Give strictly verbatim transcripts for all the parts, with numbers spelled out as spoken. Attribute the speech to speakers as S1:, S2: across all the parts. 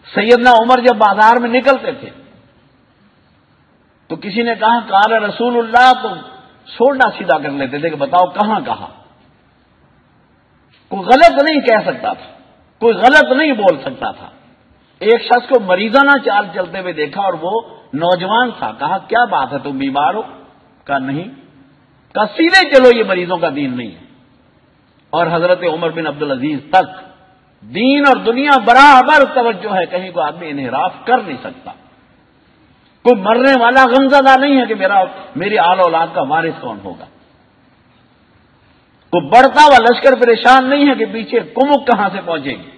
S1: سیدنا عمر جب بازار میں نکلتے تھے تو کسی نے کہا قال رسول اللہ، تو چھوڑنا سیدھا کر لیتے تھے کہ بتاؤ کہاں کہا. کوئی غلط نہیں کہہ سکتا تھا، کوئی غلط نہیں بول سکتا تھا. ایک شخص کو مریضانہ چال چلتے ہوئے دیکھا اور وہ نوجوان تھا. کہا کیا بات ہے، تم بیمار ہو؟ کہا نہیں. کہا سیدھے چلو، یہ مریضوں کا دین نہیں ہے. اور حضرت عمر بن عبدالعزیز تک دین اور دنیا برابر توجہ ہے، کہیں کو آدمی انحراف کر نہیں سکتا. کوئی مرنے والا غمزدہ نہیں ہے کہ میرا میری آل اولاد کا وارث کون ہوگا. کوئی بڑھتا ہوا لشکر پریشان نہیں ہے کہ پیچھے کمک کہاں سے پہنچے گی.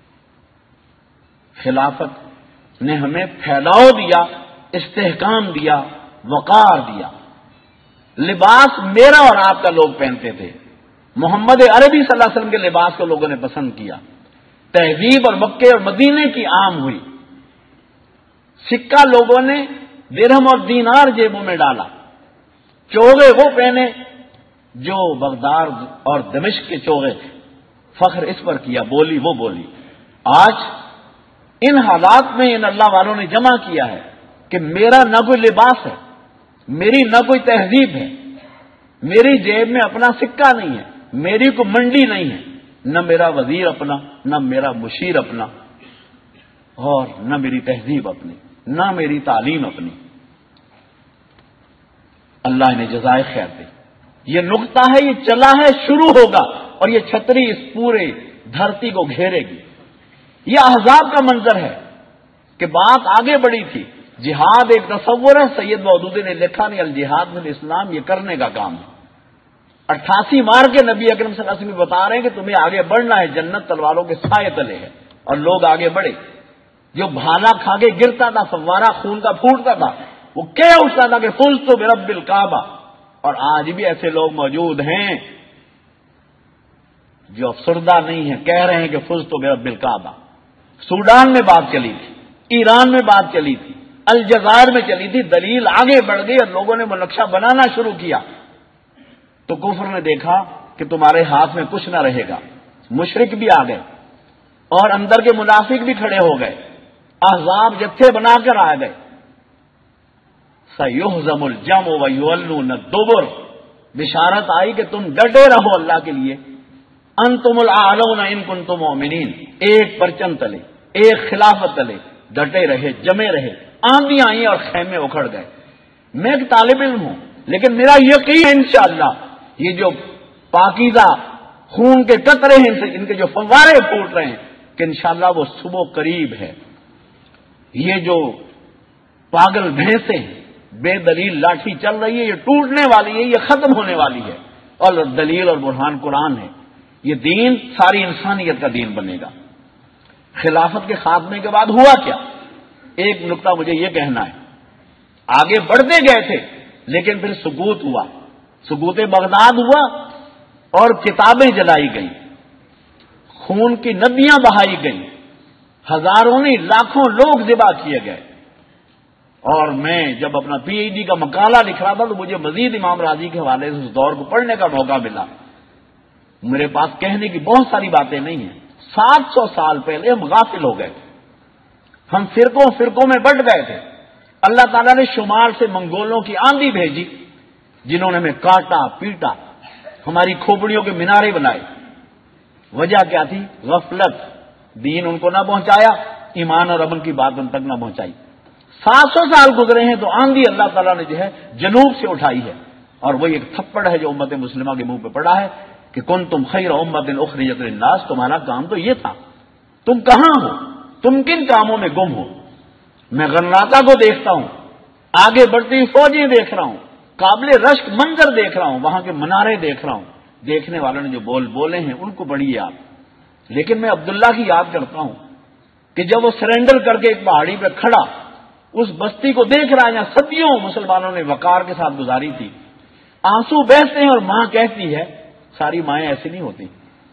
S1: خلافت نے ہمیں پھیلاؤ دیا، استحکام دیا، وقار دیا. لباس میرا اور آپ کا لوگ پہنتے تھے، محمد عربی صلی اللہ علیہ وسلم کے لباس کو لوگوں نے پسند کیا. تہذیب اور مکے اور مدینے کی عام ہوئی. سکہ لوگوں نے درہم اور دینار جیبوں میں ڈالا. چوغے وہ پہنے جو بغداد اور دمشق کے چوغے تھے. فخر اس پر کیا، بولی وہ بولی. آج ان حالات میں ان اللہ والوں نے جمع کیا ہے کہ میرا نہ کوئی لباس ہے، میری نہ کوئی تہذیب ہے، میری جیب میں اپنا سکہ نہیں ہے، میری کوئی منڈی نہیں ہے، نہ میرا وزیر اپنا، نہ میرا مشیر اپنا، اور نہ میری تہذیب اپنی، نہ میری تعلیم اپنی. اللہ نے جزائے خیر دے. یہ نقطہ ہے، یہ چلا ہے، شروع ہوگا، اور یہ چھتری اس پورے دھرتی کو گھیرے گی. یہ احزاب کا منظر ہے کہ بات آگے بڑھی تھی. جہاد ایک تصور ہے، سید مودودی نے لکھا نہیں الجہاد من الاسلام، یہ کرنے کا کام ہے. اٹھاسی مار کے نبی اکرم صلی اللہ علیہ وسلم بتا رہے ہیں کہ تمہیں آگے بڑھنا ہے، جنت تلواروں کے سائے تلے ہے. اور لوگ آگے بڑھے. جو بھالا کھا کے گرتا تھا، فوارہ خون کا پھوٹتا تھا، وہ کہہ اٹھتا تھا کہ فزت برب الکعبہ. اور آج بھی ایسے لوگ موجود ہیں جو افسردہ نہیں ہیں، کہہ رہے ہیں کہ فزت برب الکعبہ. سوڈان میں بات چلی تھی، ایران میں بات چلی تھی، الجزائر میں چلی تھی. دلیل آگے بڑھ گئی اور لوگوں نے وہ نقشہ بنانا شروع کیا تو کفر نے دیکھا کہ تمہارے ہاتھ میں کچھ نہ رہے گا. مشرک بھی آ گئے اور اندر کے منافق بھی کھڑے ہو گئے. احزاب جتھے بنا کر آ گئے. سَيُهْزَمُ الْجَمْعُ وَيُوَلُّونَ الدُّبُرَ. بشارت آئی کہ تم ڈٹے رہو اللہ کے لیے. انتم الاعلون ان کنتم مؤمنین. ایک پرچم تلے، ایک خلافت تلے ڈٹے رہے، جمے رہے. آندھی آئیں اور خیمے اکھڑ گئے. میں ایک طالب علم ہوں، لیکن میرا یقین ہے انشاءاللہ یہ جو پاکیزہ خون کے قطرے ہیں، ان کے جو فوارے پھوٹ رہے ہیں، کہ انشاءاللہ وہ صبح قریب ہے. یہ جو پاگل بھینسیں بے دلیل لاٹھی چل رہی ہے، یہ ٹوٹنے والی ہے، یہ ختم ہونے والی ہے. اور دلیل اور برہان قرآن ہے. یہ دین ساری انسانیت کا دین بنے گا. خلافت کے خاتمے کے بعد ہوا کیا؟ ایک نقطہ مجھے یہ کہنا ہے. آگے بڑھتے گئے تھے لیکن پھر سکوت ہوا. سکوت بغداد ہوا اور کتابیں جلائی گئیں، خون کی ندیاں بہائی گئیں، ہزاروں نہیں لاکھوں لوگ ذبح کیے گئے. اور میں جب اپنا پی ایچ ڈی کا مقالہ لکھ رہا تھا تو مجھے مزید امام راضی کے حوالے سے اس دور کو پڑھنے کا موقع ملا. میرے پاس کہنے کی بہت ساری باتیں نہیں ہیں. سات سو سال پہلے ہم غافل ہو گئے تھے، ہم فرقوں فرقوں میں بٹ گئے تھے. اللہ تعالیٰ نے شمال سے منگولوں کی آندھی بھیجی جنہوں نے ہمیں کاٹا پیٹا، ہماری کھوپڑیوں کے مینارے بنائے. وجہ کیا تھی؟ غفلت. دین ان کو نہ پہنچایا، ایمان اور امن کی بات ان تک نہ پہنچائی. سات سو سال گزرے ہیں تو آندھی اللہ تعالیٰ نے جو ہے جنوب سے اٹھائی ہے. اور وہی ایک تھپڑ ہے جو امت مسلمہ کے منہ پہ پڑا ہے کہ کن تم خیر امت اخرجت للناس. تمہارا کام تو یہ تھا. تم کہاں ہو؟ تم کن کاموں میں گم ہو؟ میں غرناطہ کو دیکھتا ہوں، آگے بڑھتی ہوئی فوجیں دیکھ رہا ہوں، قابل رشک منظر دیکھ رہا ہوں، وہاں کے منارے دیکھ رہا ہوں. دیکھنے والوں نے جو بول بولے ہیں ان کو پڑھیے آپ. لیکن میں عبداللہ کی یاد کرتا ہوں کہ جب وہ سرنڈر کر کے ایک پہاڑی پہ کھڑا اس بستی کو دیکھ رہا ہے جہاں صدیوں مسلمانوں نے وقار کے ساتھ گزاری تھی. آنسو بہتے ہیں اور ماں کہتی ہے، ساری مائیں ایسی نہیں ہوتی.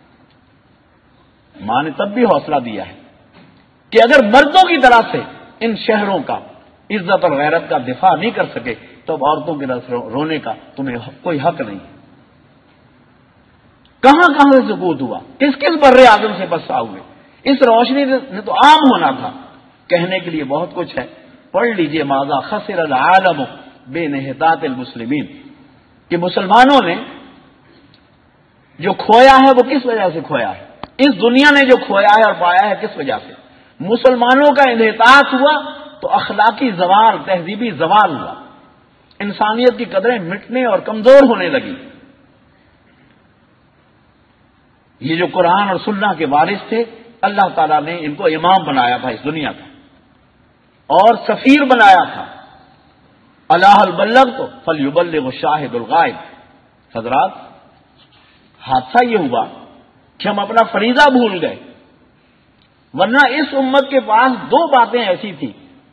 S1: ماں نے تب بھی حوصلہ دیا ہے کہ اگر مردوں کی طرح سے ان شہروں کا عزت اور غیرت کا دفاع نہیں کر سکے تو اب عورتوں کی طرف رونے کا تمہیں کوئی حق نہیں. کہاں کہاں سے سکوت ہوا، کس کس بر اعظم سے پسا ہوئے. اس روشنی نے تو عام ہونا تھا کہنے کے لیے بہت کچھ ہے. پڑھ لیجئے ماذا خسر العالم بانحطاط المسلمین، کہ مسلمانوں نے جو کھویا ہے وہ کس وجہ سے کھویا ہے، اس دنیا نے جو کھویا ہے اور پایا ہے کس وجہ سے. مسلمانوں کا انحطاط ہوا تو اخلاقی زوال، تہذیبی زوال ہوا، انسانیت کی قدریں مٹنے اور کمزور ہونے لگی. یہ جو قرآن اور سنہ کے وارث تھے، اللہ تعالیٰ نے ان کو امام بنایا تھا اس دنیا کا اور سفیر بنایا تھا. اللہ البلغ تو فلیبلغ الشاہد الغائب. حضرات، حادثہ یہ ہوا کہ ہم اپنا فریضہ بھول گئے، ورنہ اس امت کے پاس دو باتیں ایسی تھیں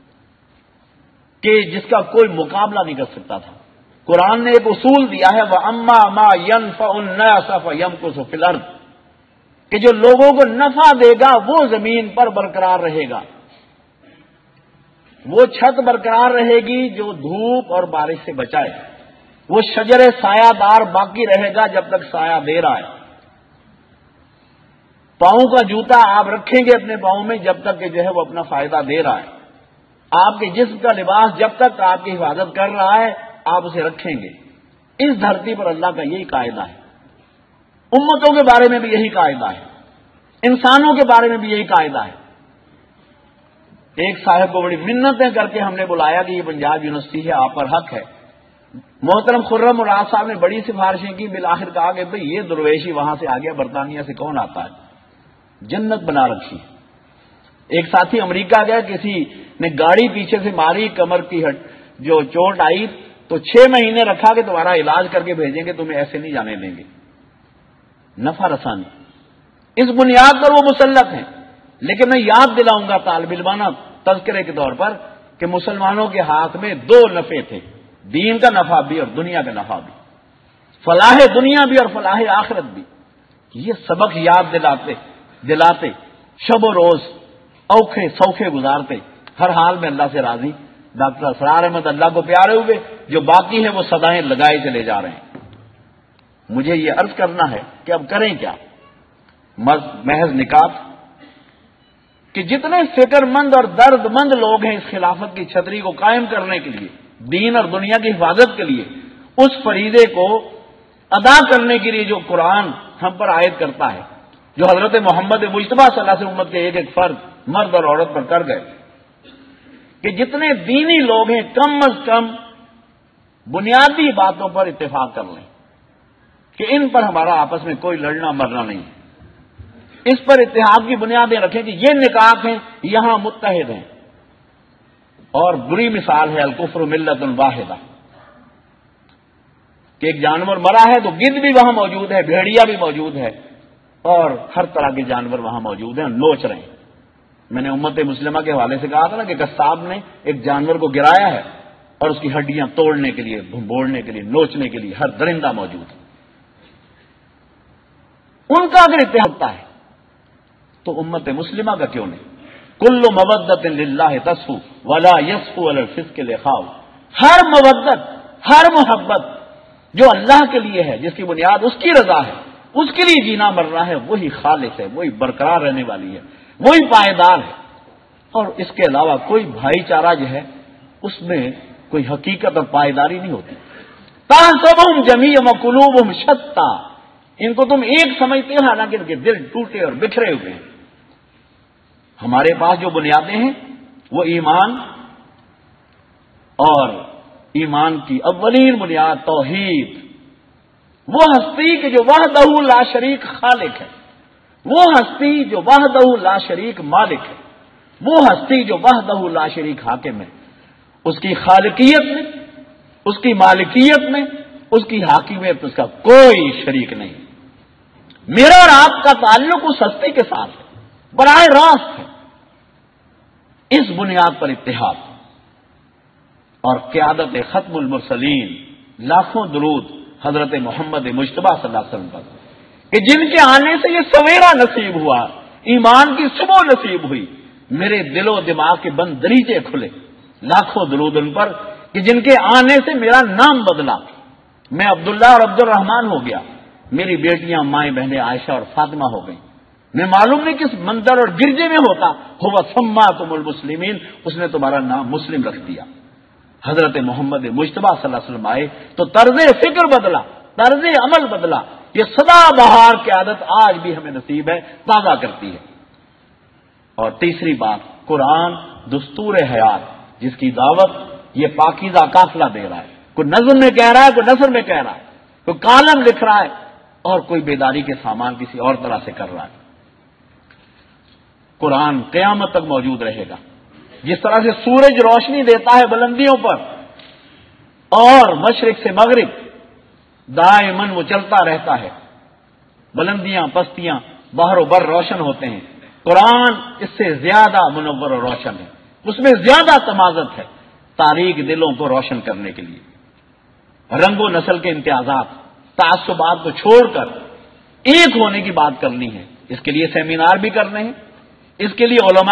S1: کہ جس کا کوئی مقابلہ نہیں کر سکتا تھا. قرآن نے ایک اصول دیا ہے وَأَمَّا مَا يَنْفَعُ النَّاسَ فَيَمْكُثُ فِي الْأَرْضِ، کہ جو لوگوں کو نفع دے گا وہ زمین پر برقرار رہے گا، وہ چھت برقرار رہے گی جو دھوپ اور بارش سے بچائے، وہ شجر سایہ دار باقی رہے گا جب تک سایہ دے رہا ہے. پاؤں کا جوتا آپ رکھیں گے اپنے پاؤں میں جب تک کہ جو ہے وہ اپنا فائدہ دے رہا ہے. آپ کے جسم کا لباس جب تک آپ کی حفاظت کر رہا ہے آپ اسے رکھیں گے. اس دھرتی پر اللہ کا یہی قاعدہ ہے. امتوں کے بارے میں بھی یہی قاعدہ ہے، انسانوں کے بارے میں بھی یہی قاعدہ ہے. ایک صاحب کو بڑی منتیں کر کے ہم نے بلایا کہ یہ پنجاب یونیورسٹی ہے، آپ پر حق ہے. محترم خرم مراد صاحب نے بڑی سفارشیں کی، بالآخر کہا کہ بھئی یہ درویشی وہاں سے آ گیا، برطانیہ سے کون آتا ہے، جنت بنا رکھی. ایک ساتھی امریکہ گیا، کسی نے گاڑی پیچھے سے ماری، کمر کی ہٹ جو چوٹ آئی تو چھ مہینے رکھا کہ تمہارا علاج کر کے بھیجیں گے، تمہیں ایسے نہیں جانے دیں گے. نفع رسانی اس بنیاد پر وہ مسلط ہیں. لیکن میں یاد دلاؤں گا طالب علمانہ تذکرے کے طور پر کہ مسلمانوں کے ہاتھ میں دو نفع تھے، دین کا نفع بھی اور دنیا کا نفع بھی، فلاح دنیا بھی اور فلاح آخرت بھی. یہ سبق یاد دلاتے دلاتے شب و روز اوکھے سوکھے گزارتے، ہر حال میں اللہ سے راضی. ڈاکٹر اسرار احمد اللہ کو پیارے ہوئے، جو باقی ہے وہ صدائیں لگائے چلے جا رہے ہیں. مجھے یہ عرض کرنا ہے کہ اب کریں کیا؟ محض نکات کہ جتنے فکر مند اور درد مند لوگ ہیں اس خلافت کی چھتری کو قائم کرنے کے لیے، دین اور دنیا کی حفاظت کے لیے، اس فریضے کو ادا کرنے کے لیے جو قرآن ہم پر عائد کرتا ہے، جو حضرت محمد مجتبیٰ صلی اللہ علیہ وسلم امت کے ایک ایک فرد مرد اور عورت پر کر گئے، کہ جتنے دینی لوگ ہیں کم از کم بنیادی باتوں پر اتفاق کر لیں کہ ان پر ہمارا آپس میں کوئی لڑنا مرنا نہیں. اس پر اتحاد کی بنیادیں رکھیں کہ یہ نکات ہیں، یہاں متحد ہیں. اور بری مثال ہے الکفر ملت واحدہ، کہ ایک جانور مرا ہے تو گدھ بھی وہاں موجود ہے، بھیڑیا بھی موجود ہے، اور ہر طرح کے جانور وہاں موجود ہیں، نوچ رہے ہیں. میں نے امت مسلمہ کے حوالے سے کہا تھا نا کہ قصاب نے ایک جانور کو گرایا ہے اور اس کی ہڈیاں توڑنے کے لیے، بھنبوڑنے کے لیے، نوچنے کے لیے ہر درندہ موجود ہے. ان کا اگر اتحاد ہے تو امت مسلمہ کا کیوں نہیں؟ کل مودت للہ تصفو ولا یصفو علی الفسق لخاو. ہر مودت، ہر محبت جو اللہ کے لیے ہے، جس کی بنیاد اس کی رضا ہے، اس کے لیے جینا مرنا ہے، وہی خالص ہے، وہی برقرار رہنے والی ہے، وہی پائیدار ہے. اور اس کے علاوہ کوئی بھائی چارہ جو ہے اس میں کوئی حقیقت اور پائیداری نہیں ہوتی. تحسبهم جميعا وقلوبهم شتى، ان کو تم ایک سمجھتے ہو حالانکہ ان کے دل ٹوٹے اور بکھرے ہوئے ہیں. ہمارے پاس جو بنیادیں ہیں وہ ایمان، اور ایمان کی اولین بنیاد توحید، وہ ہستی کہ جو وحدہ لا شریک خالق ہے، وہ ہستی جو وحدہ لا شریک مالک ہے، وہ ہستی جو وحدہ لا شریک حاکم ہے. اس کی خالقیت میں، اس کی مالکیت میں، اس کی حاکمیت، اس کا کوئی شریک نہیں. میرا اور آپ کا تعلق اس ہستی کے ساتھ ہے، براہ راست ہے. اس بنیاد پر اتحاد اور قیادت ختم المرسلین، لاکھوں درود حضرت محمد مجتبیٰ صلی اللہ علیہ وسلم پر، کہ جن کے آنے سے یہ سویرا نصیب ہوا، ایمان کی صبح نصیب ہوئی، میرے دل و دماغ کے بند دریچے کھلے. لاکھوں درود ان پر کہ جن کے آنے سے میرا نام بدلا، میں عبداللہ اور عبد الرحمان ہو گیا، میری بیٹیاں مائیں بہنیں عائشہ اور فاطمہ ہو گئیں. میں معلوم نہیں کس مندر اور گرجے میں ہوتا، ہوا سماکم المسلمین، اس نے تمہارا نام مسلم رکھ دیا۔ حضرت محمد مجتبیٰ صلی اللہ علیہ وسلم آئے تو طرز فکر بدلا، طرز عمل بدلا۔ یہ سدا بہار کی عادت آج بھی ہمیں نصیب ہے، تازہ کرتی ہے۔ اور تیسری بات، قرآن دستور حیات، جس کی دعوت یہ پاکیزہ قافلہ دے رہا ہے۔ کوئی نظم میں کہہ رہا ہے، کوئی نثر میں کہہ رہا ہے، کوئی کالم لکھ رہا ہے، اور کوئی بیداری کے سامان کسی اور طرح سے کر رہا ہے۔ قرآن قیامت تک موجود رہے گا۔ جس طرح سے سورج روشنی دیتا ہے بلندیوں پر اور مشرق سے مغرب دائماً وہ چلتا رہتا ہے، بلندیاں پستیاں بحر و بر روشن ہوتے ہیں، قرآن اس سے زیادہ منور و روشن ہے، اس میں زیادہ تمازت ہے تاریک دلوں کو روشن کرنے کے لیے۔ رنگ و نسل کے امتیازات، تعصبات کو چھوڑ کر ایک ہونے کی بات کرنی ہے۔ اس کے لیے سیمینار بھی کرنے ہیں، اس کے لیے علماء